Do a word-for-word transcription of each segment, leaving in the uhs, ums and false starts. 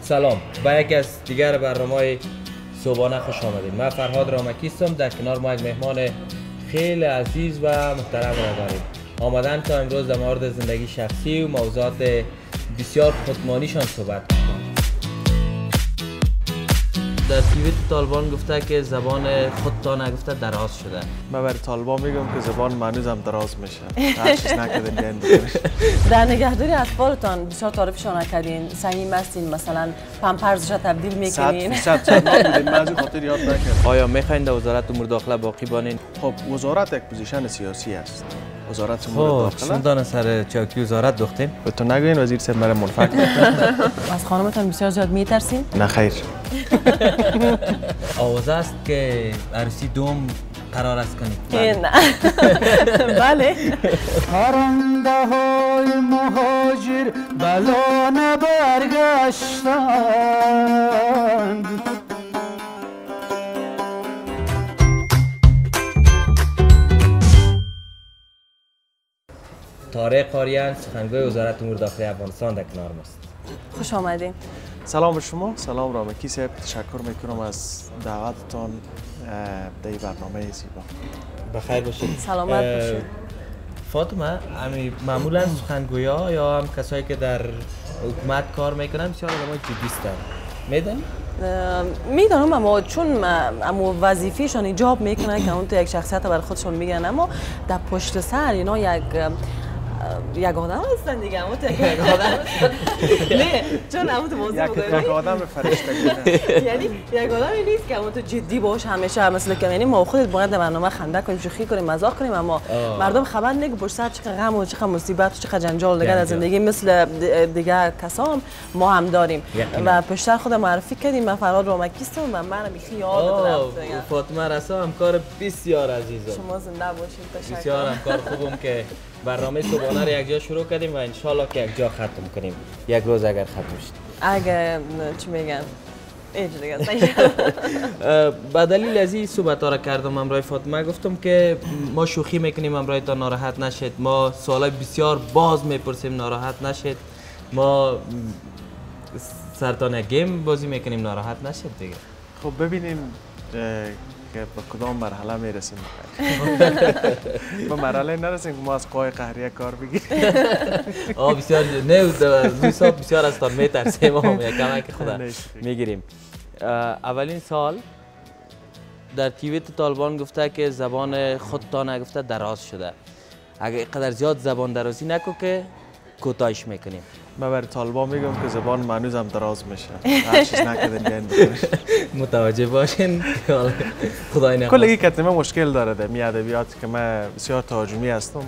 سلام، با یکی از دیگر برنامه صبحانه خوش آمدید. من فرهاد رامکی هستم. در کنار ما یک مهمان خیلی عزیز و محترم را داریم. آمدن تا امروز در مورد زندگی شخصی و موضوعات بسیار خودمانیشان صحبت کنیم. در توییت طالبان گفته که زبان خودتان نگفته دراز شده. من برای طالبان میگم که زبان منوز هم دراز میشه. هر چیز نکردین بیاین بکنید. در نگهداری اطفالتان بسیار تعریفشان نکردین. صمیم هستین، مثلا پمپرزش را تبدیل میکنین. صد فیصد نبودین، من از خاطر یاد نکردم. آیا میخواین در وزارت امور داخله باقی بانین؟ خب وزارت یک پوزیشن سیاسی است. وزارت امور داخله. چون دانه سر چوکی وزارت دختیم؟ به تو نگوین وزیر صاحب مرا منفعل از خانمتان بسیار زیاد میترسین؟ نه خیر. آوازه است که عروسی دوم قرار است کنید. نه. بله. پرنده های مهاجر بلا نبرگشتند. طارق قاریان، سخنگوی وزارت امور داخلی افغانستان در کنار ماست. خوش آمدین. سلام به شما، سلام رامکی صاحب، تشکر میکنم از دعوتتان در این برنامه زیبا. بخیر باشید. سلامت باشید. فاطمه، امی معمولا سخنگویا یا هم کسایی که در حکومت کار میکنن بسیار آدمای جدی هستن. میدونی؟ میدانم، اما چون اما وظیفه‌شان ایجاب میکنه که اون تو یک شخصیت برای خودشون میگن، اما در پشت سر اینا یک یک آدم هستن دیگه. اما تو یک آدم نه، چون اما تو موضوع بگویم یک آدم فرشته یعنی یک آدمی نیست که اما تو جدی باش همیشه مثلا که یعنی ما خودت باید در برنامه خنده کنیم، شوخی کنیم، مزاح کنیم، اما مردم خبر نگه پشت سر چقدر غم و چقدر مصیبت و چقدر جنجال دیگه در زندگی مثل دیگه کسام ما هم داریم. و پشت سر خود معرفی کردیم. من فرهاد رامکی هستم و من میخی یاد دارم. فاطمه رسا همکار بسیار عزیزم. شما زنده باشید. تشکر. بسیار همکار خوبم که برنامه صبحانه رو یک جا شروع کردیم و انشالله که یک جا ختم کنیم. یک روز اگر ختم شد. اگه چی میگن؟ اینجا دیگه. با دلیل از این صحبت ها را کردم همراه فاطمه. گفتم که ما شوخی میکنیم همراه تا ناراحت نشید. ما سوالای بسیار باز میپرسیم ناراحت نشید. ما سرتان گیم بازی میکنیم ناراحت نشید دیگه. خب ببینیم که به کدام مرحله میرسیم. ما مرحله نرسیم که ما از قای قهریه کار بگیریم. آه بسیار نه دوستا بسیار از تان میترسیم. ما هم یک کمک خدا میگیریم. اولین سال در توییت طالبان گفته که زبان خودتان نگفته دراز شده. اگه اینقدر زیاد زبان درازی نکو که کوتاهش میکنیم. من برای طالبان میگم که زبان منوز هم دراز میشه. هر چیز نکردین بیاین بکنید. متوجه باشین خدای نخواست. کلگی کلمه مشکل داره در می ادبیات که من بسیار تهاجمی هستم.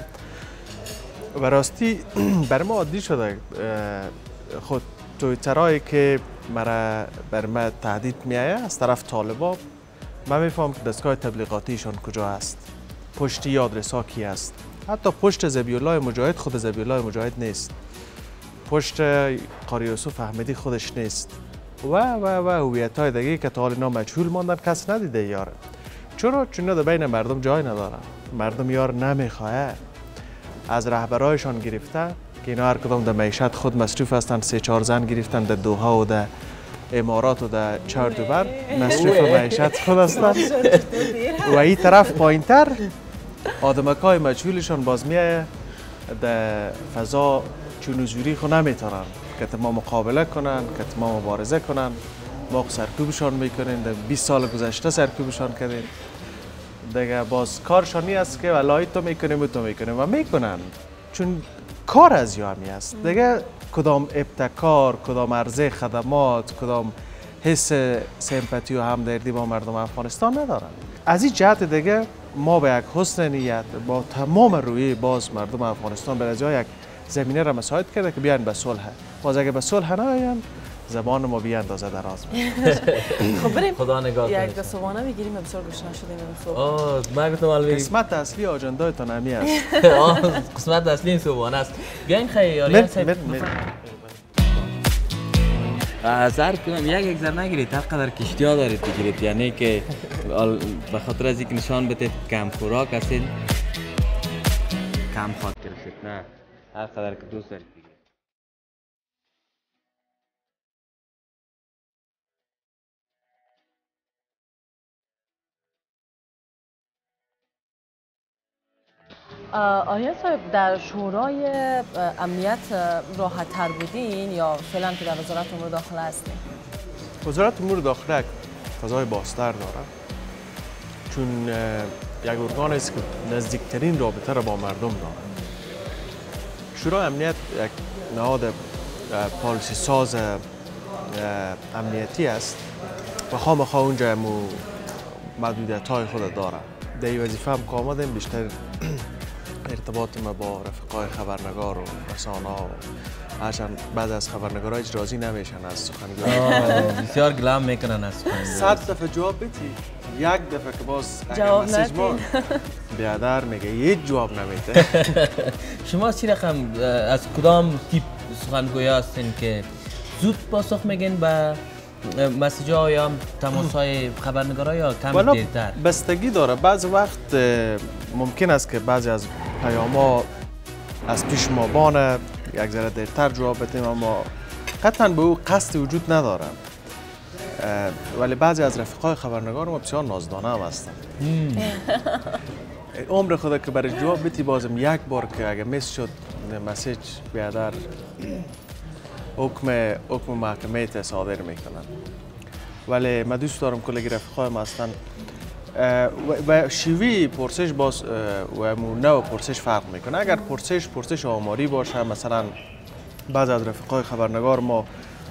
و راستی برای ما عادی شده خود توییترهایی که مرا بر من تهدید میآید از طرف طالبان. من میفهم که دستگاه تبلیغاتیشان کجا است، پشتی آدرس‌ها کی است. حتی پشت ذبیح الله مجاهد خود ذبیح الله مجاهد نیست، پشت قاری یوسف احمدی خودش نیست و و و هویت‌های دیگه که تا حال اینا مجهول ماندن، کس ندیده یاره. چرا؟ چون در بین مردم جای ندارن. مردم یار نمیخواه. از رهبرایشان گرفته که اینا هر کدام در معیشت خود مصروف هستند، سه چهار زن گرفتن در دوحه و در امارات و در چهار دوبر مصروف معیشت خود هستند. و این طرف پایین‌تر آدمکای مجهولشان باز میایه در فضا چون حضوری خود نمیتونن که ما مقابله کنن، که ما مبارزه کنن. ما سرکوبشان میکنیم، در بیست سال گذشته سرکوبشان کردیم دیگه. باز کارشانی است که ولای تو میکنیم و تو میکنیم و میکنن، چون کار از یامی است دیگه. کدام ابتکار، کدام عرضه خدمات، کدام حس سمپاتی و همدردی با مردم افغانستان ندارن. از این جهت دیگه ما به یک حسن نیت با تمام روی باز مردم افغانستان به رضای یک زمینه را مساعد کرده که بیان به صلح. باز اگه به صلح نیاین زبان ما بی اندازه دراز میشه. خب بریم خدا نگاه کنه. یک صبحانه میگیریم. بسیار گشنه شدیم امروز. آه من گفتم البته قسمت اصلی آجندایتان همی است. آه قسمت اصلی این صبحانه است. بیاین خیلی زر کنم یک یک زر نگیرید، هر قدر کشتی ها دارید بگیرید، یعنی که به خاطر از اینکه نشان بدید کم خوراک هستید، کم خاطر هستید. نه هر قدر که دوست دارید. آریان صاحب در شورای امنیت راحت تر بودین یا فعلا که در وزارت امور داخله هستین؟ وزارت امور داخله فضای بازتر داره چون یک ارگان است که نزدیکترین رابطه را با مردم داره. شورای امنیت یک نهاد پالیسی ساز امنیتی است و خامخا اونجا مو محدودیت های خود داره. در این وظیفه هم که آمدیم بیشتر ارتباط ما با رفقای خبرنگار و رسانه ها و هرچند بعد از خبرنگار ها هیچ راضی نمیشن از سخنگوی بسیار گلام میکنن از سخنگوی. صد دفعه جواب بدی یک دفعه که باز جواب مسیج ما بیادر میگه هیچ جواب نمیده. شما چی رقم از کدام تیپ سخنگوی هستین که زود پاسخ میگین به مسیج ها یا تماس های خبرنگارا یا کم دیرتر؟ بستگی داره. بعض وقت ممکن است که بعضی از پیام ها از پیش ما بانه یک ذره دیرتر جواب بدیم اما قطعا به او قصد وجود نداره. ولی بعضی از رفقای خبرنگار ما بسیار نازدانه هم هستن. عمر خود که برای جواب بدی بازم یک بار که اگه میس شد مسیج بیادر حکم حکم محکمه صادر میکنن. ولی من دوست دارم کلی رفقای ما هستن و شیوی پرسش باز و نوع پرسش فرق میکنه. اگر پرسش پرسش آماری باشه مثلا بعض از رفقای خبرنگار ما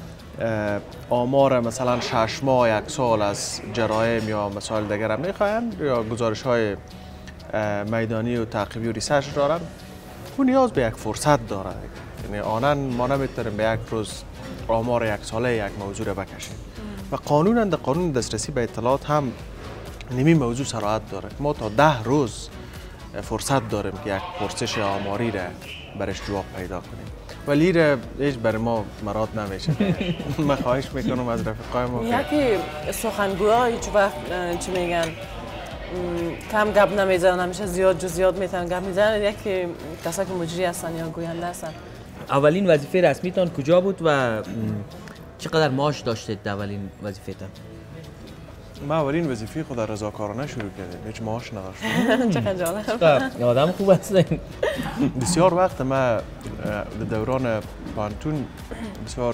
آمار مثلا شش ماه یک سال از جرایم یا مسائل دیگر هم میخواین یا گزارش های میدانی و تعقیبی و ریسرچ دارن و نیاز به یک فرصت داره. یعنی آنن ما نمیتونیم به یک روز آمار یک ساله یک موضوع را بکشیم و قانونا در قانون دسترسی به اطلاعات هم نمی موضوع صراحت داره. ما تا ده روز فرصت داریم که یک پرسش آماری را برش جواب پیدا کنیم ولی را هیچ برای ما مراد نمیشه. من خواهش میکنم از رفقای ما یکی سخنگوها هیچ وقت چی میگن کم گپ نمیزنن، همیشه زیاد جو زیاد میتونن گپ میزنن. یکی کسایی که مجری هستن یا گوینده هستن. اولین وظیفه رسمیتان کجا بود و چقدر معاش داشتید در اولین وظیفه‌تان؟ ما اولین وظیفه خود رضاکارانه شروع کردیم، هیچ معاش نداشتم. چقدر جالب. آدم خوب هستین. بسیار وقت ما در دوران پانتون بسیار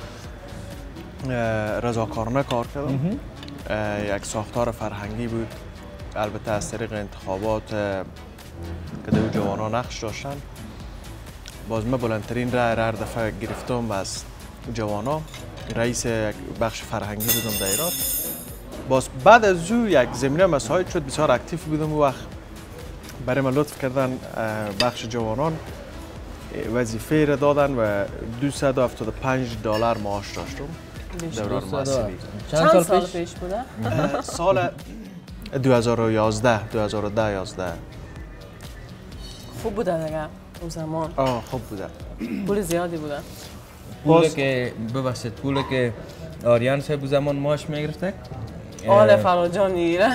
رضاکارانه کار کردم. یک ساختار فرهنگی بود، البته از طریق انتخابات که در جوانان نقش داشتن. باز من بلندترین رای هر دفعه گرفتم از جوانا، رئیس بخش فرهنگی بودم در ایران. باز بعد از او یک زمینه مساعد شد، بسیار اکتیو بودم و وقت برای من لطف کردن بخش جوانان وظیفه را دادن و دویست و هفتاد و پنج دلار معاش داشتم دوران محصولی. چند سال, سال پیش بوده؟ سال دو هزار و یازده دو هزار و ده یازده. خوب بوده دیگه اون زمان. آه خوب بوده. پول زیادی بوده. پولی که ببخشید پولی که آریان صاحب زمان معاش میگرفته؟ آل فراجان میگیره.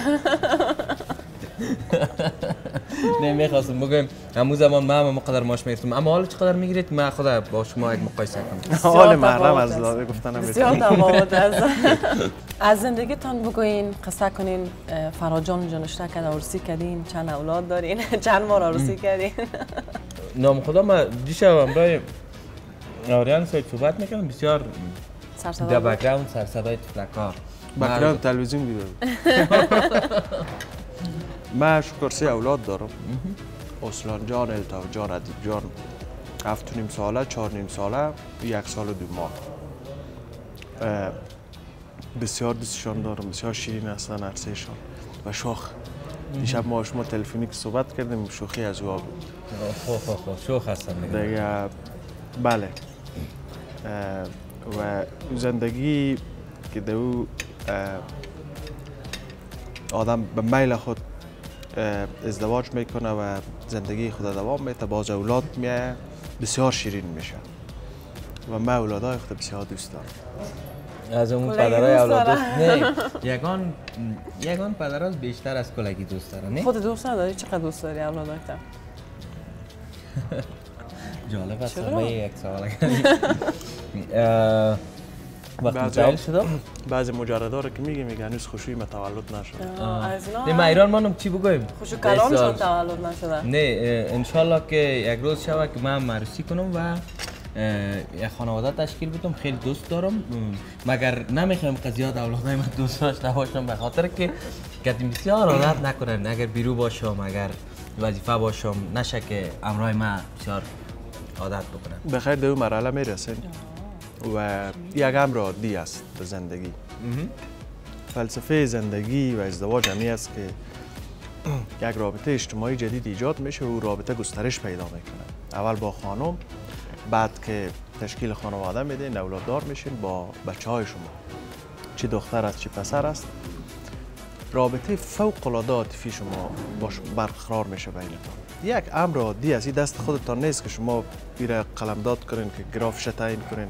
نمیخواستم بگم همون زمان من هم مقدر معاش میگرفتم، اما حالا چقدر میگیرید من خدا با شما یک مقایسه کنم. حال محرم از داده گفتن بسیار تفاوت است. از زندگیتان بگوین، قصه کنین. فراجان اونجا نشته کرد، عروسی کردین، چند اولاد دارین، چند بار عروسی کردین؟ نام خدا من دیشب همراه آریان صاحب صحبت میکنم، بسیار در بک‌گراند سرصدای تفلک‌ها بک‌گراند تلویزیون بیدار. من شکر سه اولاد دارم. اسلان جان، التاف جان، ادیب جان هفت و نیم ساله، چهار نیم ساله، یک سال و دو ماه. بسیار دوستشان دارم، بسیار شیرین هستن هر سه‌شان و شوخ. دیشب ما شما تلفنی که صحبت کردیم شوخی از او بود. خوب خوب خوب شوخ هستن دیگه. بله. و زندگی که دو آدم به میل خود ازدواج میکنه و زندگی خود دوام میده، باز اولاد میه بسیار شیرین میشه و من اولادای خود بسیار دوست دارم. از اون پدرای اولاد دوست نه یگان یگان پدراز بیشتر از کلگی دوست دارن. نه خود دوست نداری؟ چقدر دوست داری اولادات؟ جالب است. من یک سوال وقت متعال شده؟ بعضی مجردها رو که میگه میگه هنوز خوشوی ما تولد نشده. نه ما ایران مانم چی بگویم؟ خوشو کلامشون تولد نشده. نه انشالله که یک روز شود که من عروسی کنم و یک خانواده تشکیل بدم. خیلی دوست دارم مگر نمیخوایم قضیات اولادای من دوست داشته باشم به خاطر که کتیم بسیار عادت نکنن. اگر بیرو باشم اگر وظیفه باشم نشه که امرای من بسیار عادت بکنن. بخیر در اون مرحله میرسین و یک امر عادی است به زندگی. فلسفه زندگی و ازدواج همی است که یک رابطه اجتماعی جدید ایجاد میشه و رابطه گسترش پیدا میکنه. اول با خانم، بعد که تشکیل خانواده میدین، اولاددار میشین با بچه های شما، چه دختر است چه پسر است. رابطه فوق العاده عاطفی شما باش برقرار میشه بینتون. یک امر عادی است، این دست خودتان نیست که شما بیره قلمداد کنین که گرافش تعیین کنین.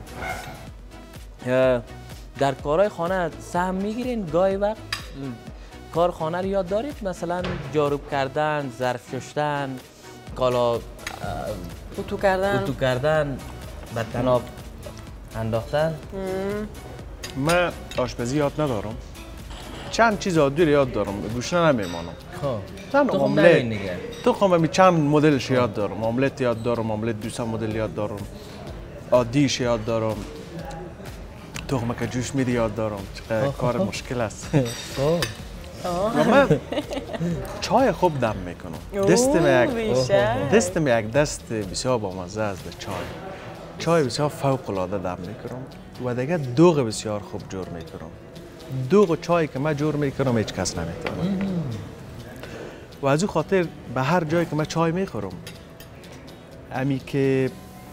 در کارهای خانه سهم میگیرین؟ گاهی وقت کار خانه رو یاد دارید؟ مثلا جارو کردن، ظرف شستن، کالا اتو کردن اتو کردن، به تناب انداختن. من آشپزی یاد ندارم، چند چیز عادی رو یاد دارم، به گوشنه نمیمانم. خب چند آملت تو خواهم چند مدلش یاد دارم. آملت یاد دارم، آملت دویست مدل یاد دارم، عادیش یاد دارم، تخمه که جوش میدی یاد دارم. چقدر کار مشکل است. و من چای خوب دم میکنم. دستم یک دستم یک دست بسیار بامزه است به چای. چای بسیار فوق العاده دم میکنم و دیگه دوغ بسیار خوب جور میکنم. دوغ چای که من جور میکنم هیچ کس نمیتونه. و از او خاطر به هر جایی که من چای میخورم امی که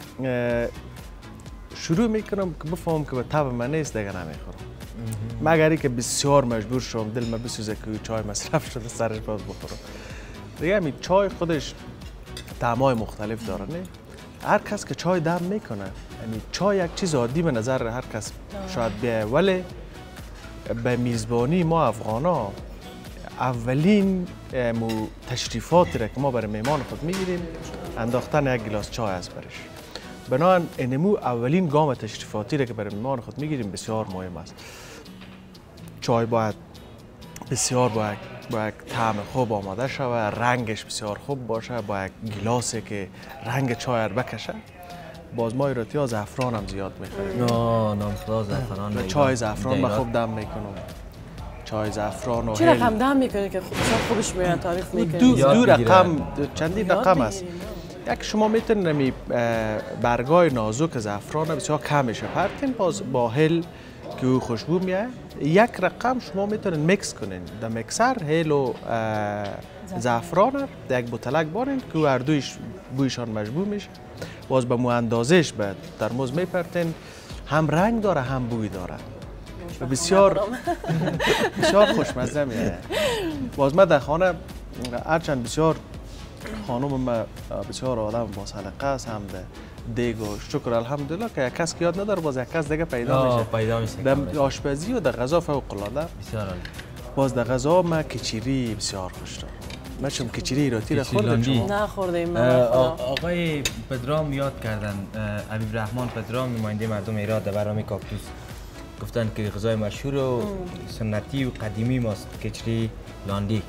شروع میکنم که بفهم که به طب من نیست دیگه نمیخورم. مگری که بسیار مجبور شم دل من بسوزه که چای مصرف شده سرش باز بخورم. دیگه همین چای خودش طعمای مختلف داره. نه هر کس که چای دم میکنه، همین چای یک چیز عادی به نظر هر کس شاید بیایه، ولی به میزبانی ما افغانا اولین تشریفاتی را که ما برای میمان خود میگیریم انداختن یک گلاس چای است برش. بنابراین انمو اولین گام تشریفاتی را که برای میمان خود میگیریم بسیار مهم است. چای باید بسیار باید با یک طعم خوب آماده شود، رنگش بسیار خوب باشه، با یک گلاسی که رنگ چای را بکشه. باز ما ایراتی ها زعفران هم زیاد میخوریم. نه نامخدا زعفران. چای زعفران من خوب دم میکنم. چای زعفران و چه رقم دم میکنه که خوبش میاد تعریف میکنه؟ دو, دو رقم چندی رقم است. یک شما میتونید برگای نازک زعفران بسیار کمش پرتین باز با هل که او خوشبو میاد. یک رقم شما میتونید میکس کنین در میکسر هل و زعفران در یک بوتلک بارین که هر دویش بویشان مشبوع میشه. باز به مو اندازش به ترمز میپرتین، هم رنگ داره هم بوی داره. بسیار بسیار خوشمزه میاد. باز من در خانه هرچند بسیار خانم ما بسیار آدم با سلیقه است، هم دیگ و شکر الحمدلله که یک کس که یاد نداره باز یک کس دیگه پیدا میشه. پیدا میشه. در آشپزی و در غذا فوق العاده. بسیار عالی. باز در غذا من کچیری بسیار خوش دارم. من چون کچیری ایراتی را خوردم شما؟ نه خوردیم. آقای پدرام یاد کردن، حبیب رحمان پدرام نماینده مردم ایران در برنامه کاکتوس گفتن که غذای مشهور و سنتی و قدیمی ماست کچری لاندی.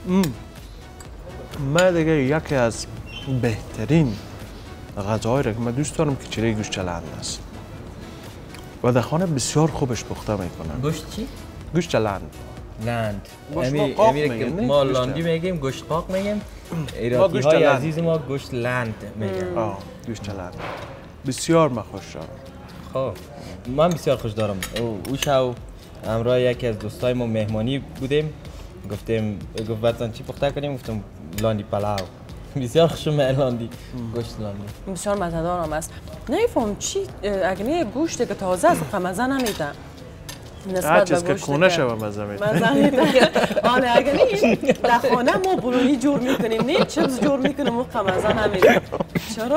من دیگه یکی از بهترین غذاهایی را که من دوست دارم کچری گوشت لند است و در خانه بسیار خوبش پخته میکنن. گوشت چی؟ گوشت لند. لند. گوشت قاق میگیم. ما لاندی میگیم، گوشت قاق میگیم. ایراتی های عزیز ما گوشت لند میگن. آه گوشت لند بسیار من خوش دارم. خب من بسیار خوش دارم. او شو همراه یکی از دوستای ما مهمانی بودیم، گفتیم گفت براتون چی پخته کنیم؟ گفتم لاندی پلاو. بسیار خوشم لاندی گوشت لاندی بسیار مزه‌دار هم است. نمیفهم چی اگه نه گوشت که تازه است خب مزه نمیده. هر چیز که خونه شوه مزه میده. مزه میده. آره اگه نه در خانه ما برونی جور میکنیم، نه چیپس جور میکنیم و مزه نمیده. چرا؟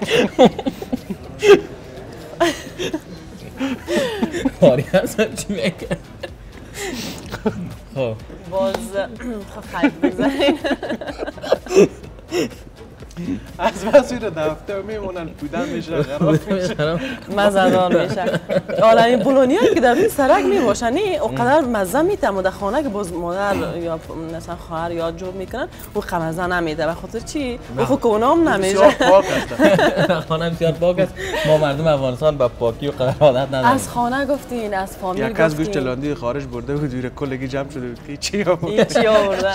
آره هستم چی میگه؟ خب باز خب خیلی بزنین. از بس رو دفته میمونن بودن میشه خراب میشه مزدار میشه. حالا این بولونیایی که در روی سرک میباشن اونقدر مزه میتم در خانه که باز مادر یا مثلا خواهر یاد جور میکنن او مزه نمیده به خاطر چی؟ او خود کنام نمیشه. خانه بسیار پاک است. ما مردم افغانستان با پاکی و قدر عادت نداریم. از خانه گفتین، از فامیل گفتین. یک از گوشت لاندی خارج برده بود ویر کلگی جمع شده بود که چی آورده؟ چی آورده؟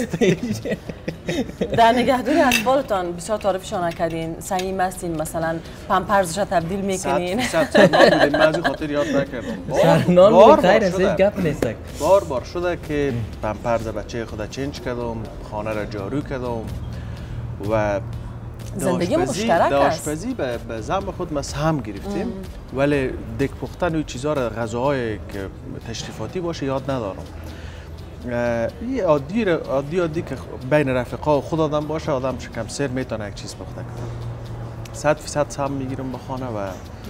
در نگهداری اطفالتان بسیار تعریفشان کردین، صحیح هستین، مثلا پمپرزش تبدیل میکنین. صد سرنان بودیم، من از این خاطر یاد نکردم. سرنان بودیم خیر است، گپ نیست. بار بار شده که پمپرز بچه خود چینج کردم، خانه را جارو کردم و زندگی مشترک است. داشپزی به زن خود ما سهم گرفتیم ولی دک پختن و چیزها را غذاهای که تشریفاتی باشه یاد ندارم. یه عادی عادی عادی که بین رفقا و خود آدم باشه آدم شکم سر میتونه یک چیز پخته کنه. صد فیصد سهم میگیرم به خانه و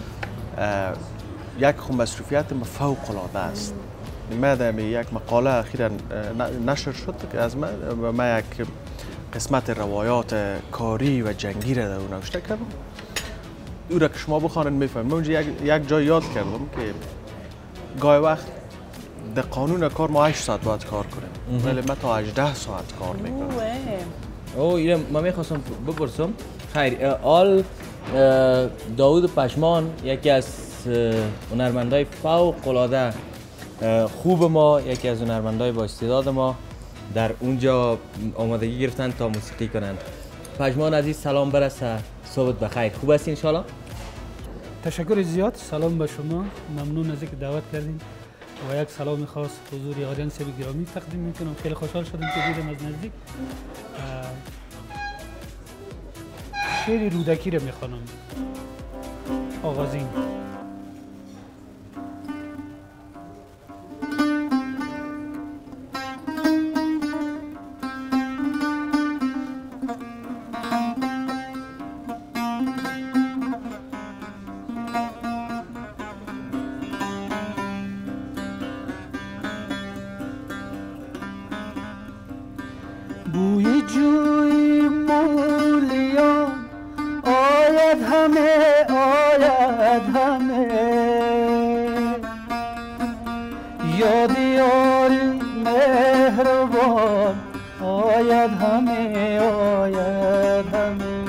یک خو مصروفیت فوق العاده است. من یک مقاله اخیرا نشر شد که از من من یک قسمت روایات کاری و جنگی را در اون نوشته کردم. او را که شما بخوانید میفهمید. من اونجا یک یک جای یاد کردم که گاهی وقت در قانون کار ما هشت ساعت باید کار کنیم ولی من تا هجده ساعت کار میکنم. اوه اینو من میخواستم بپرسم. خیر آل داوود پشمان یکی از هنرمندای فوق العاده خوب ما، یکی از هنرمندای با استعداد ما در اونجا آمادگی گرفتن تا موسیقی کنند. پشمان عزیز سلام برسه، صبحت بخیر. خوب هستی ان شاء الله؟ تشکر زیاد، سلام به شما، ممنون از اینکه دعوت کردین و یک سلام خاص حضور آدینس گرامی تقدیم میکنم. خیلی خوشحال شدم که دیدم از نزدیک. شعر رودکی را میخوانم. آغازین. بوی جوی مولیان آید همه آید همه یاد یاری مهربان آید همه آید همه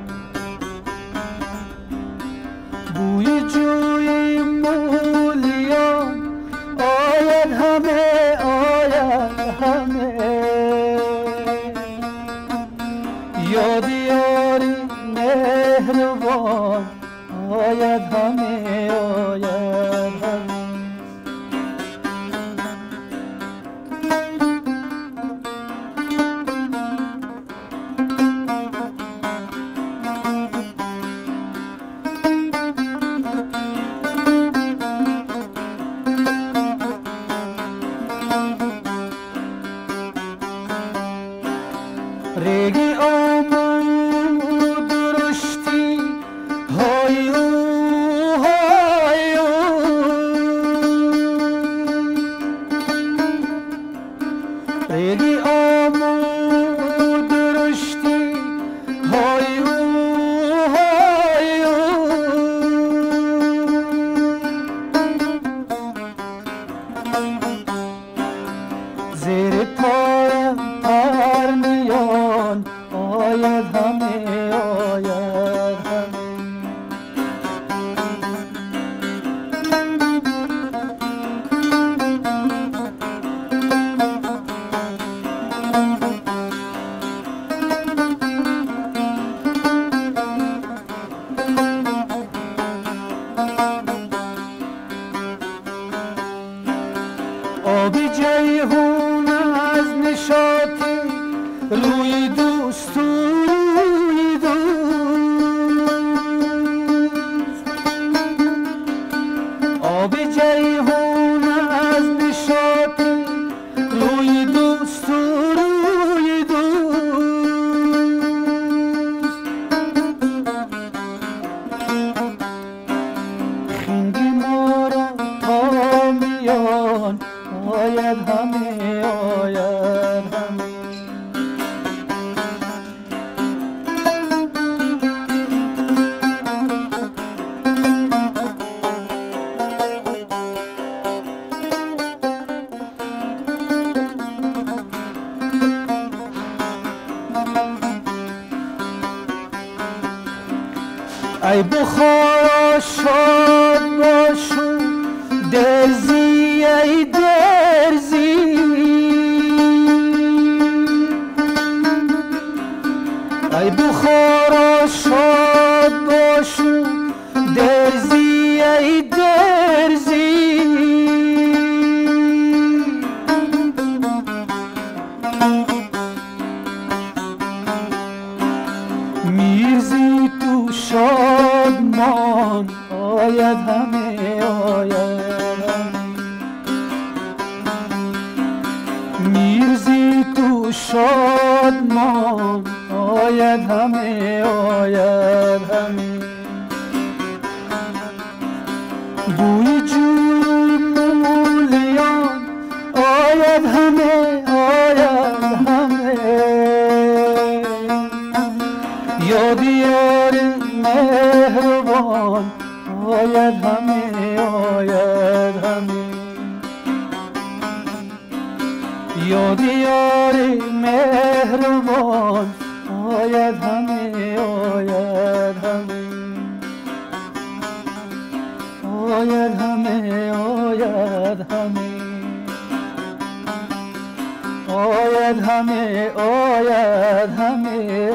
بوی جوی مولیان آید همه آید همه یاد یاری مهربان آید همه آید همه ریگی آمود رشتی های او های او ریگی آمود رشتی های او های او زیر پایم پر میان آید همه آید همه آبی جیهون از نشاطی روی دوست روی دوست آبی جیهون از نشاطی روی دوست روی دوست خنگی ما را تا میان آید همه آید همه ای بخارا شاد باشو درزی ای درزی ای بخارا شاد باشو درزی ای درزی میرزی تو شادمان آید همه آید میرزی تو شادمان آید همه آید همه بوی جوی مولیان آید همه آید همه یاد یار مهربان آید همه آید همه یاد یار مهربان آید همه آید همه آید همه آید همه آید همه آید همه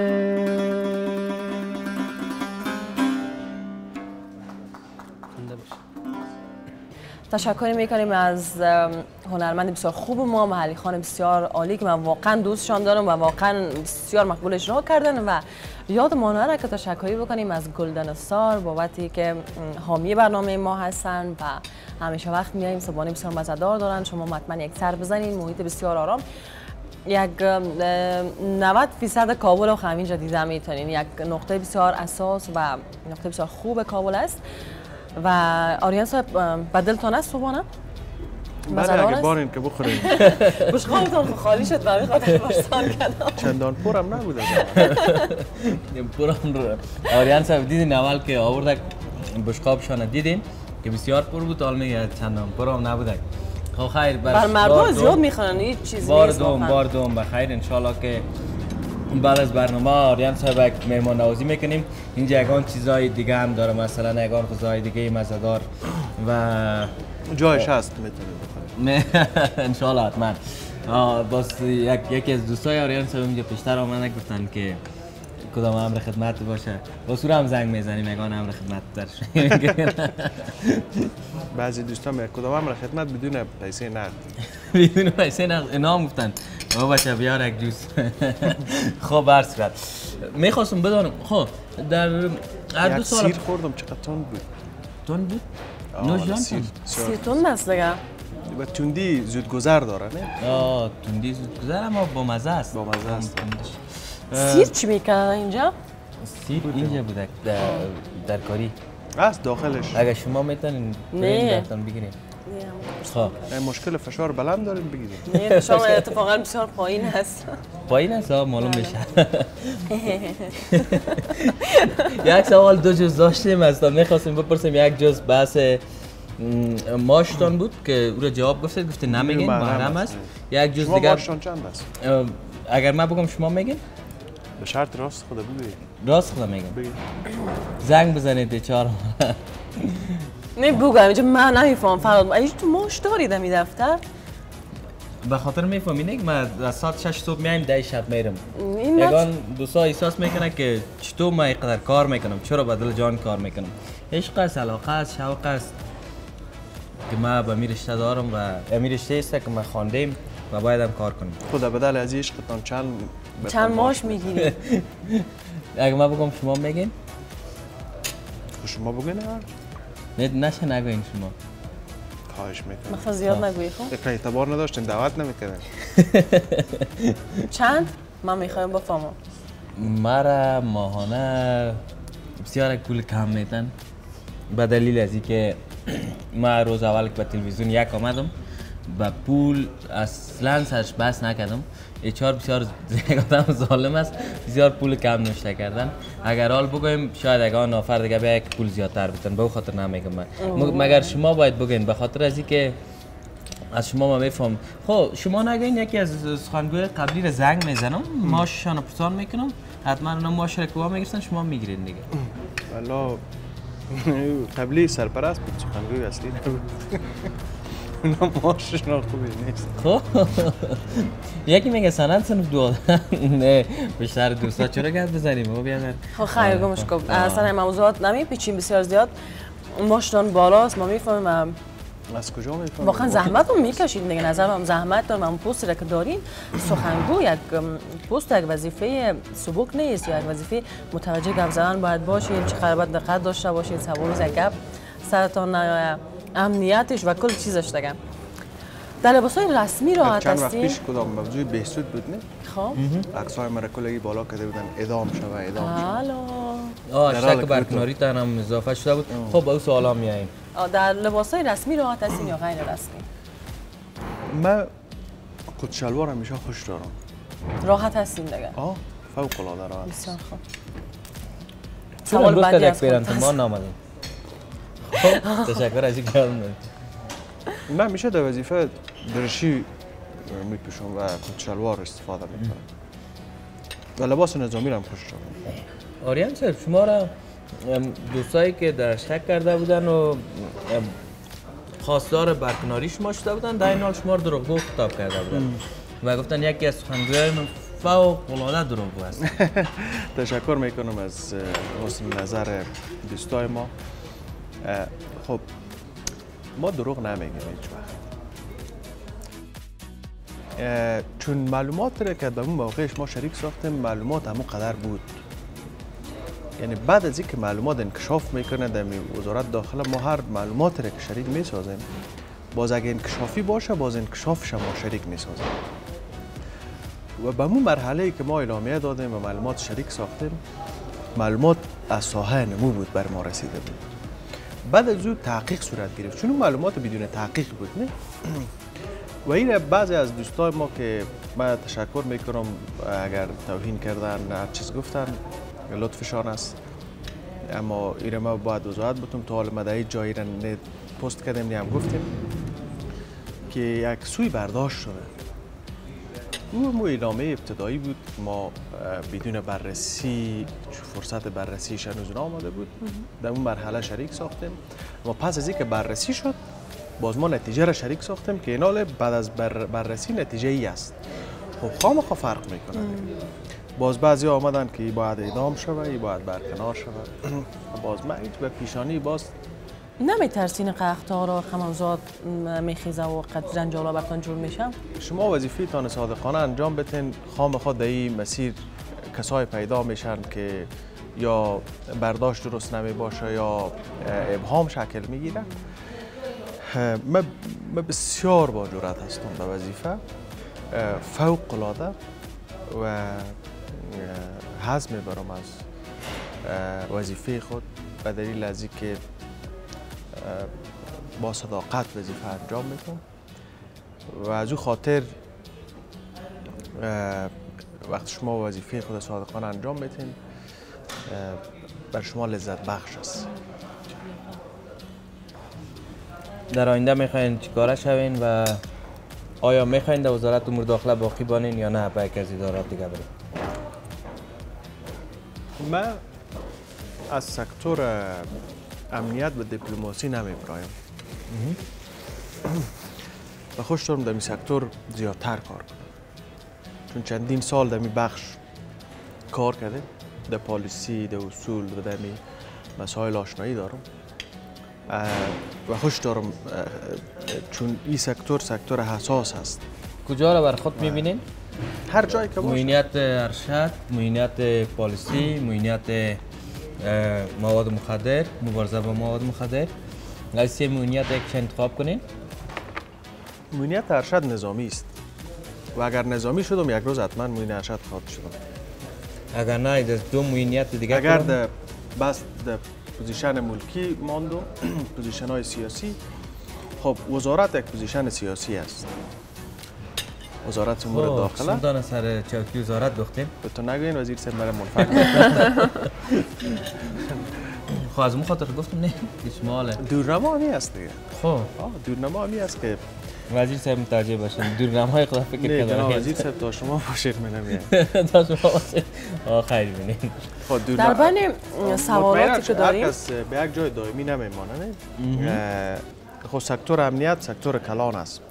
تشکر میکنیم از هنرمند بسیار خوب ما، محلی خان بسیار عالی که من واقعا دوستشان دارم و واقعا بسیار مقبول اجرا کردن و یادمان نره که تشکری بکنیم از گلدن استار بابتی که حامی برنامه ما هستن و همیشه وقت میاییم صبحانه بسیار مزه‌دار دارن. شما حتما یک سر بزنین، محیط بسیار آرام، یک نود درصد کابل رو همینجا دیده میتونین. یک نقطه بسیار اساس و نقطه بسیار خوب کابل است و آریان صاحب بدلتون است صبحانه؟ بله اگه بارین که بخوریم. بشقابتون خالی شد برای خاطر باشتان کردم. چندان پرم نبوده. پرم رو آریان صاحب دیدین اول که آورده بشقابشان دیدین که بسیار پر بود، حال میگه چندان پرم نبوده. خب خیر بر مردم زیاد میخوان هیچ چیزی نیست. بار دوم بار دوم بخیر انشالله که بعد از برنامه آریان صاحب مهمان نوازی میکنیم. اینجا یگان چیزای دیگه هم داره، مثلا یگان غذای دیگه مزه‌دار و جایش هست میتونید بخورید انشالله حتما. باز یک یکی از دوستای آریان صاحب اینجا پیشتر آمدن گفتن که کدام امر خدمت باشه، با سور هم زنگ میزنیم یگان امر خدمت درش. بعضی دوستان میگن کدام امر خدمت بدون پیسه نقد. بدون پیسه نقد اینا هم گفتن بابا بچه بیار یک جوز. خب بر صورت میخواستم بدانم خب در هر دو سال سیر خوردم چقدر تند بود. تند بود؟ نوش جان سیر تند است دیگه و تندی زود گذر داره نه؟ آه تندی زود گذر اما با مزه است. با مزه است. سیر چی میکنن اینجا؟ سیر اینجا بوده در, در کاری است داخلش. اگه شما میتونین نه بگیرین. خب مشکل فشار بلند دارین بگیرین. نه فشار اتفاقا بسیار پایین هست. پایین است معلوم بشه. یک سوال دو جز داشتیم اصلا میخواستیم بپرسیم. یک جز بحث ماشتان بود که او را جواب گفتید گفته نمیگین محرم است. یک جز دیگه ماشتان چند است؟ اگر من بگم شما میگین؟ به شرط راست خدا بگید. راست خدا میگم. زنگ بزنید چهار. نه بگم اینجا من نمیفهم فراد. اینجا تو ماش دارید می دفتر؟ به خاطر میفهمی نه من از ساعت شش صبح میایم ده شب میرم. یگان دوستا احساس میکنه که چطور من اینقدر کار میکنم، چرا به دل جان کار میکنم. عشق است، علاقه است، شوق است که من به می رشته دارم و امی رشته است که من خواندیم و باید هم کار کنیم. خدا بدل از عشقتان چند چند ماش میگیرید؟ اگه من بگم شما میگین؟ شما بگین نه نشه نگوین شما. خواهش میکنم. مثلا زیاد نگویی خب؟ یک اعتبار نداشتین دعوت نمیکردین. چند؟ من میخوایم بفهمم. مرا ماهانه بسیار پول کم میدن به دلیل از اینکه من روز اول که به تلویزیون یک آمدم و پول اصلا سرش بحث نکردم. اچار بسیار آدم ظالم است، بسیار پول کم نوشته کردن. اگر حال بگویم شاید اگه نفر دیگه بیا یک پول زیادتر بدن، به خاطر نمیگم من. مگر شما باید بگین به خاطر از اینکه از شما ما میفهم. خب شما نگین یکی از سخنگوی قبلی را زنگ میزنم، ماششان رو پرسان میکنم حتما اونا معاشره که وا میگیرن شما میگیرین دیگه. والا قبلی سرپرست بود، سخنگوی اصلی نبود. اونا معاششون خوبی نیست. خب یکی میگه سنن سنف دو نه بیشتر دوستا چرا گرد بزنیم ما بیان. خب خیلی گمش کن. اصلا موضوعات نمیپیچیم بسیار زیاد. ماشتون بالاست ما میفهمیم. از کجا میفهمیم؟ واقعا زحمت رو میکشید دیگه. نظرم زحمت دارم. اون پستی را که دارین سخنگو یک پست یک وظیفه سبک نیست، یا یک وظیفه متوجه گپ زدن باید باشید، چقدر باید دقت داشته باشید، سوال روز یک گپ سرتان نیاید، امنیتش و کل چیزش دیگه. در لباسای رسمی راحت هستین؟ چند وقت پیش کدام موضوع بهسود بود نه؟ خب عکسای مرا کلگی بالا کرده بودن ادام شوه ادام شوه. الو آه شک برکناری تن هم اضافه شده بود. خب با او سوالا میاییم. در لباسای رسمی راحت هستین یا غیر رسمی؟ من کت شلوار همیشه خوش دارم. راحت هستین دیگه؟ آه فوق العاده راحت. بسیار خوب. سوال بعدی از خودت ما نامدیم. خب تشکر از اینکه کردن. من میشه در وظیفه درشی میپوشم و کت شلوار استفاده میکنم. و لباس نظامی رو هم خوش دارم. آریان صاحب شما را دوستایی که در شک کرده بودن و خواستار برکناری شما شده بودن در این حال شما رو دروغگو خطاب کرده بودن و گفتن یکی از سخنگویان فوق العاده دروغگو است. تشکر میکنم از حسن نظر دوستای ما. خب ما دروغ نمیگیم هیچ وقت. چون معلومات را که در اون موقعش ما شریک ساختیم معلومات همون قدر بود. یعنی بعد از اینکه معلومات انکشاف میکنه در وزارت داخله ما هر معلومات را که شریک میسازیم باز اگه انکشافی باشه باز انکشافش ما شریک میسازیم و به اون مرحله که ما اعلامیه دادیم و معلومات شریک ساختیم معلومات از ساحه نمو بود بر ما رسیده بود. بعد از اون تحقیق صورت گرفت چون معلومات بدون تحقیق بود نه. و این بعضی از دوستای ما که من تشکر میکنم اگر توهین کردن هر چیز گفتن لطفشان است، اما این ما باید وضاحت بتونم تا حال مدعی جایی را پست کردیم نیم گفتیم که یک سوی برداشت شده. او مو اعلامه ابتدایی بود ما بدون بررسی فرصت بررسیش هنوز آماده بود در اون مرحله شریک ساختیم و پس از اینکه بررسی شد باز ما نتیجه را شریک ساختیم که اینال بعد از بر بررسی نتیجه ای است. خب خامخا فرق میکنه. باز بعضی آمدن که ای باید اعدام شوه ای باید برکنار شوه. باز من هیچ به پیشانی باز نمیترسین که اخطار و خموزات میخیزه و قد جنجالا براتون جور میشم؟ شما وظیفه تان صادقانه انجام بتین خامخا در این مسیر کسای پیدا میشن که یا برداشت درست نمی باشه یا ابهام شکل میگیره. من بسیار با جرأت هستم به وظیفه فوق العاده و حزم برام از وظیفه خود به دلیل از اینکه با صداقت وظیفه انجام میکنم و از او خاطر وقتی شما وظیفه خود صادقانه انجام میتین بر شما لذت بخش است. در آینده میخواین چیکاره شوین و آیا میخواین در وزارت امور داخله باقی بانین یا نه به یک از ادارات دیگه برید؟ من از سکتور امنیت و دیپلماسی نمیبرایم و خوش دارم در این سکتور زیادتر کار کنم چون چندین سال در این بخش کار کرده در پالیسی، در اصول و در این مسائل آشنایی دارم و خوش دارم چون این سکتور سکتور حساس است. کجا را بر خود میبینین؟ هر جایی که باشه. معینیت ارشد، معینیت پالیسی، معینیت مواد مخدر، مبارزه با مواد مخدر. از سه معینیت یکیش انتخاب کنین؟ معینیت ارشد نظامی است و اگر نظامی شدم یک روز حتما معین ارشد خواهد شدم. اگر نه از دو معینیت دیگه اگر در بس در پوزیشن ملکی ماندم پوزیشن های سیاسی خب وزارت یک پوزیشن سیاسی است. وزارت امور داخله سلطان سر چوکی وزارت دختیم به تو نگوین وزیر سر مرا منفعل خب از اون خاطر گفتم نه اشماله دورنما همی است دیگه. خب دورنما همی است که وزیر صاحب متوجه باشین دورنمای خدا فکر نه کردن جناب وزیر صاحب تا شما باشید منم تا شما باشید آخر ببینید خب در بین سوالاتی که داریم هر کس به یک جای دائمی نمیمانه نه خب سکتور امنیت سکتور کلان است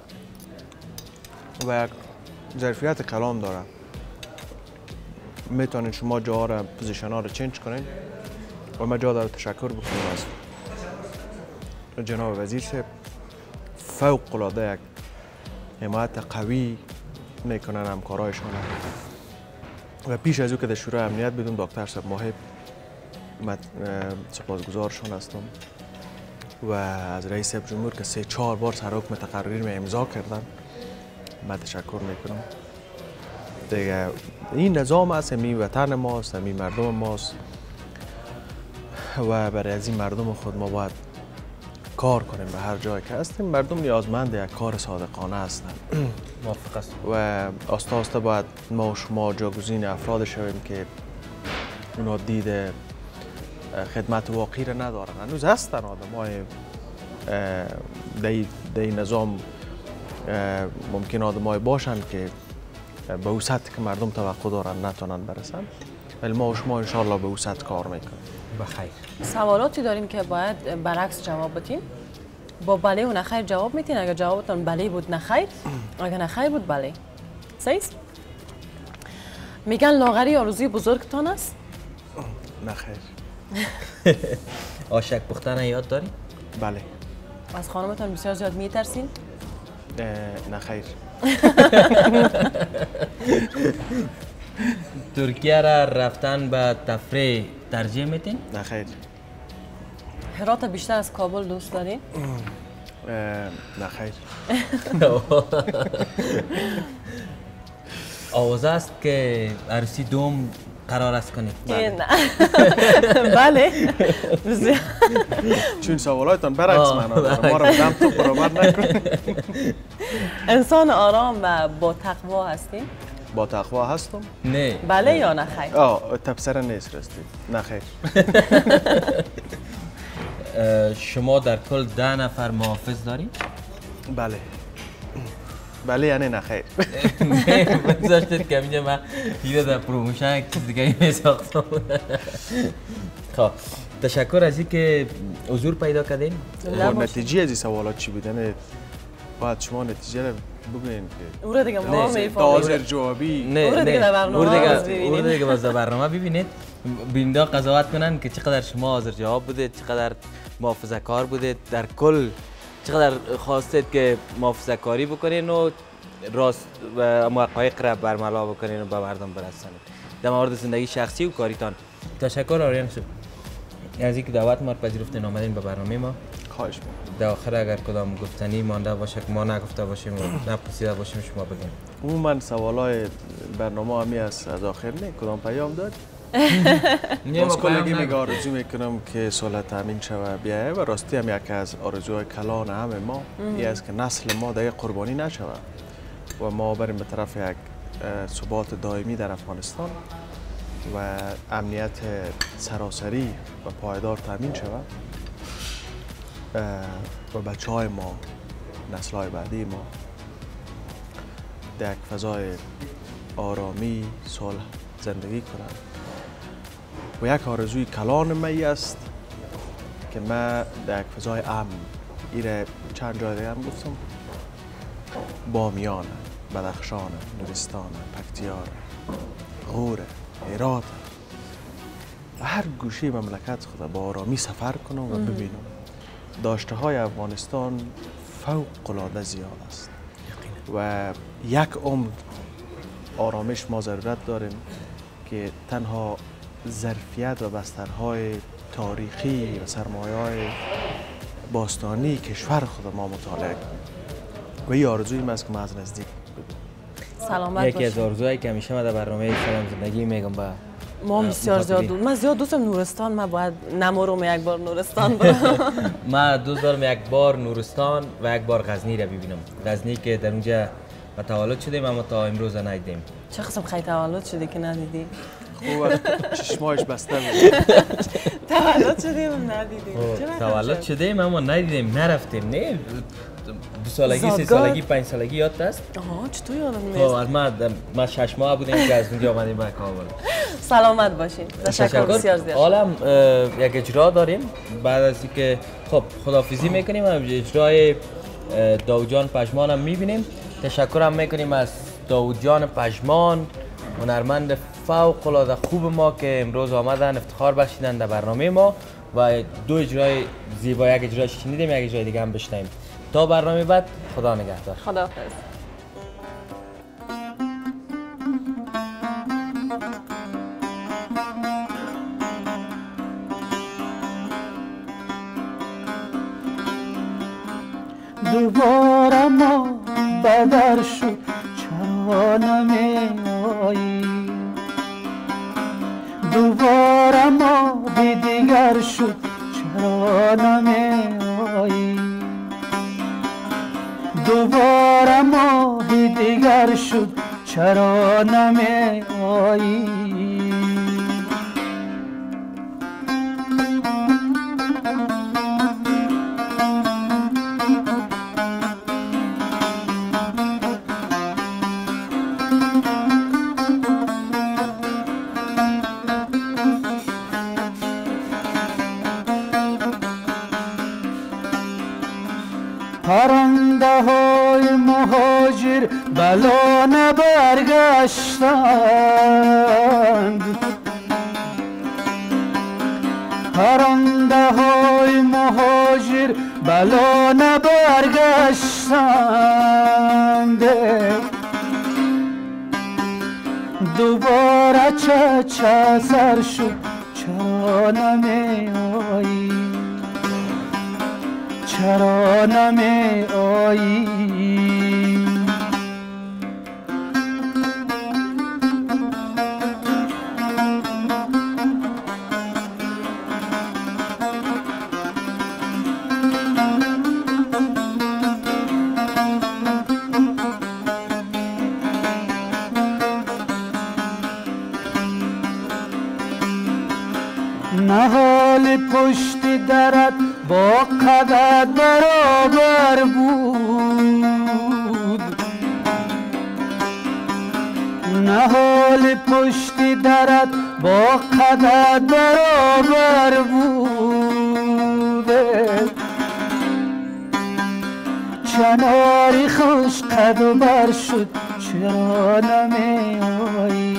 و یک ظرفیت کلان داره میتونید شما جاها را پوزیشن ها را چنج کنین و من جا داره تشکر بکنم از جناب وزیر صاحب فوق العاده یک حمایت قوی میکنن همکارایشان و پیش از او که در شورای امنیت بدون دکتر صاحب محب من سپاسگزارشان هستم و از رئیس جمهور که سه چهار بار سر حکم تقرری می امضا کردن من تشکر میکنم دیگه این نظام است این وطن ماست این مردم ماست و برای از این مردم خود ما باید کار کنیم به هر جایی که هستیم مردم نیازمند یک کار صادقانه هستند موافق است و آسته آسته باید ما و شما جاگزین افراد شویم که اونا دید خدمت واقعی را ندارن هنوز هستن آدم های در این نظام ممکن آدم های باشن که به او سطح که مردم توقع دارن نتونن برسن ولی ما و شما انشاءالله به او سطح کار میکنیم بخیر سوالاتی داریم که باید برعکس جواب بدین با بله و نخیر جواب میتین اگر جوابتون بله بود نخیر اگر نخیر بود بله صحیح میگن لاغری آرزوی بزرگتان است نخیر آشک پختن یاد داری بله از خانمتان بسیار زیاد میترسین نخیر ترکیه را رفتن به تفریح ترجیح میتین؟ نه خیر. هرات بیشتر از کابل دوست دارین؟ نه خیر. آوازه است که عروسی دوم قرار است کنید. نه. بله. چون سوالاتون برعکس معنا ما رو دم تو برابر نکن. انسان آرام و با تقوا هستین؟ با تقوا هستم؟ نه. بله یا نه خیر؟ آه تبصره نیست راستی. نه خیر. شما در کل ده نفر محافظ دارید؟ بله. بله یعنی نه خیر. بذاشتید که اینجا من اینو در پروموشن چیز دیگه میساختم. خب تشکر از اینکه حضور پیدا کردین. نتیجه از این سوالات چی بودن؟ باید شما نتیجه رو ببینید که او رو دیگه ما میفهمیم. تازر جوابی. نه او رو دیگه در برنامه ببینید. او رو دیگه باز در برنامه ببینید. بیننده قضاوت کنن که چقدر شما حاضر جواب بودید، چقدر محافظه کار بودید، در کل چقدر خواستید که محافظه کاری بکنین و راست و حقایق را برملا بکنین و به مردم برسونید در مورد زندگی شخصی و کاریتان. تشکر آریان صاحب از اینکه دعوت ما رو پذیرفتین آمدین به برنامه ما. خواهش می‌کنم. در آخر اگر کدام گفتنی مانده باشه که ما نگفته باشیم و نپرسیده باشیم شما بگین. عموما سوالای برنامه همی است از آخر نه کدام پیام داد؟ باز کلگی میگه آرزو میکنم که صلح تامین شوه بیایه و راستی هم یکی از آرزوهای کلان همه ما این است که نسل ما دیگه قربانی نشوه و ما بریم به طرف یک ثبات دائمی در افغانستان و امنیت سراسری و پایدار تامین شوه و بچه های ما نسل های بعدی ما در یک فضای آرامی صلح زندگی کنند و یک آرزوی کلان می است که من در یک فضای امن ایره چند جای دیگه هم گفتم بامیان، بدخشان، نورستان، پکتیار، غور، هرات هر گوشه مملکت خدا با آرامی سفر کنم و ببینم داشته های افغانستان فوق العاده زیاد است و یک عمر آرامش ما ضرورت داریم که تنها ظرفیت و بسترهای تاریخی و سرمایه‌های باستانی کشور خود ما مطالعه کنیم و این آرزوی من است که من از نزدیک ببینم. سلامت یکی از آرزوهایی که همیشه من در برنامه سلام زندگی میگم با ما بسیار زیاد دوست من زیاد دوستم نورستان من باید نمورم یک بار نورستان برم. من دوست دارم یک بار نورستان و یک بار غزنی را ببینم. غزنی که در اونجا ما تولد شدیم اما تا امروز ندیدیم. چه قسم خیلی تولد شدی که ندیدی؟ خوب چشمایش بسته بود. تولد شدیم ندیدیم. تولد شدیم اما ندیدیم نرفتیم. نه دو سالگی سه سالگی پنج سالگی یاد است؟ آها چطور یادم نیست؟ خب از ما ما شش ماه بودیم که از اونجا اومدیم به کابل. سلامت باشین. تشکر بسیار زیاد. حالا یک اجرا داریم بعد از اینکه خب خداحافظی میکنیم اجرای داوود جان پژمان هم میبینیم. تشکر هم میکنیم از داوود جان پژمان هنرمند فوق العاده خوب ما که امروز آمدن افتخار بخشیدن در برنامه ما و دو اجرای زیبا، یک اجرای شنیدیم یک اجرای دیگه هم بشنویم. تا برنامه بعد خدا نگهدار. خداحافظ. دوباره ما بدر شد چرا نمی آیی دوباره ما بی دیگر شد چرا نمی آیی دوباره ما بی دیگر شد چرا نمی آیی پرنده های مهاجر بلا نبرگشتند پرنده های مهاجر بلا نبرگشتند دوباره چه چه سر شد چرا نمی آیی چرا نمی آیی نهال پشت درت با قدت برابر بود نهال پشت درت با قدت برابر بود چناری خوش قد و بر شد چرا نمی آیی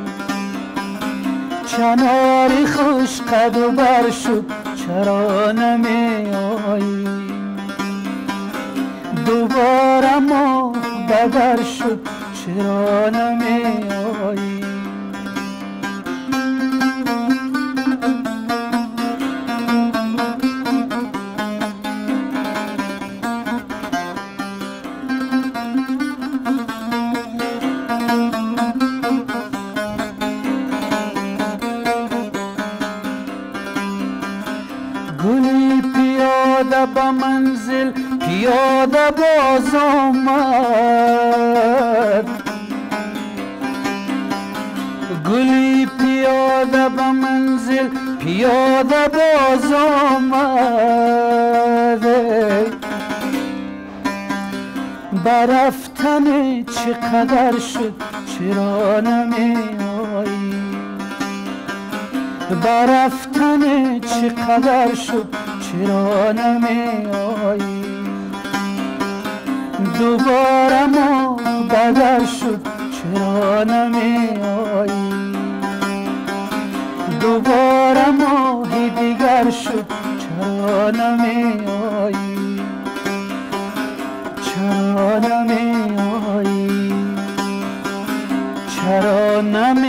چناری خوش قد و بر شد چرا نمی آیی دوباره ما بدر شد چرا نمی آیی گلی پیاده به منزل پیاده باز آمد گلی پیاده به منزل پیاده باز آمد برفتن چقدر شد چرا نمی آیی برفتن چقدر شد چرا نمی آیی دوباره ما بدر شد چرا نمی آیی دوباره ماهی دیگر شد چرا نمی آیی چرا نمی آیی چرا نمی